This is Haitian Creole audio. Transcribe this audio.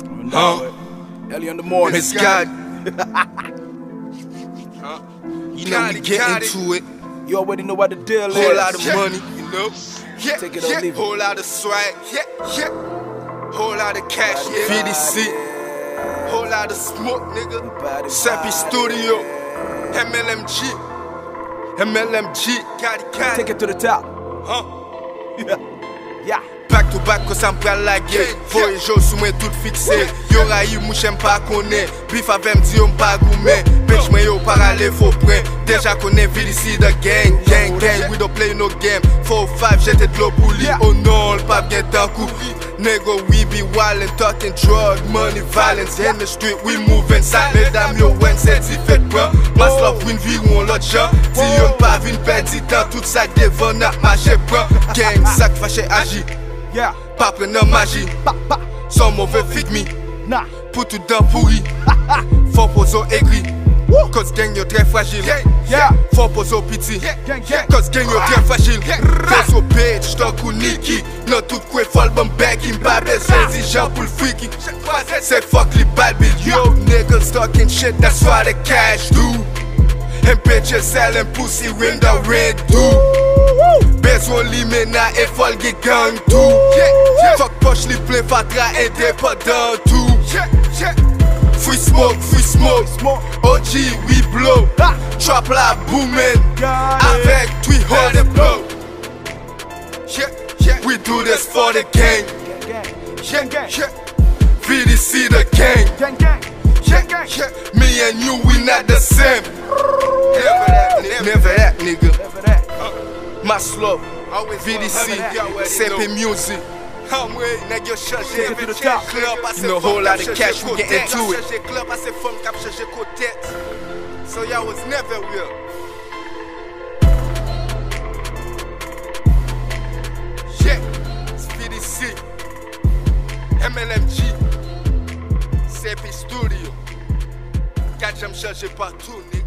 Early in the morning. Mase Gatti. You know we get into it. You already know what the deal is. Whole lot of money, you know. Take it or leave it. Whole lot of swag. Whole lot of cash. VDC. Whole lot of smoke, nigga. Sappy Studio. MLMG. Gatti. Take it to the top. Yeah. Back to back, cause I'm pral la guerre. Foye jo sou mwen tout fixe. Yo rayi mou jem pa konen. Bif avem di yo mpa goumen. Bitch mwen yo parale fo pren. Deja konen VDC the gang. Gang, we don't play no game. 4-5 jete dlo pou li. Oh non, l pap gen tan kou. Nigga, we be wildin', talking drug, money, violence. In the street, we moving side. Mesdames yo wen se di fet pran. Mas love win vi ou lot jan. Ti yon pa vin pedi tan. Tout sak devan ap mache pran. Gang, sak fache agi. Pa pre nan magi. Son mauvais fit mi. Pou tout dan pourri. Fon pozo ekri. Cause gang yo tre fragile. Fon pozo piti. Cause gang yo tre fragile. Pozo bitch, toku Niki. Non tout kwe fol bon back in Babel. Sezi jan pou l freaky. Say fuck li bad bill. Yo niggas talking shit, that's why the cash do. And bitches selling pussy ring the red do. Bezon li mena e fol ge gang tou. Fuck poch li plen fatra indépendant tou. Free smoke, OG we blow. Trap la boomin', avec twi hold it blow. We do this for the gang. VDC the gang. Me and you, we not the same. Never that, nigga. Mase love, VDC, CP music. Take it to the top. You know, whole lot of cash, we get into it. So y'all was never real. It's VDC, MLMG, CP Studio. Gatti, me chercher partout, nigga.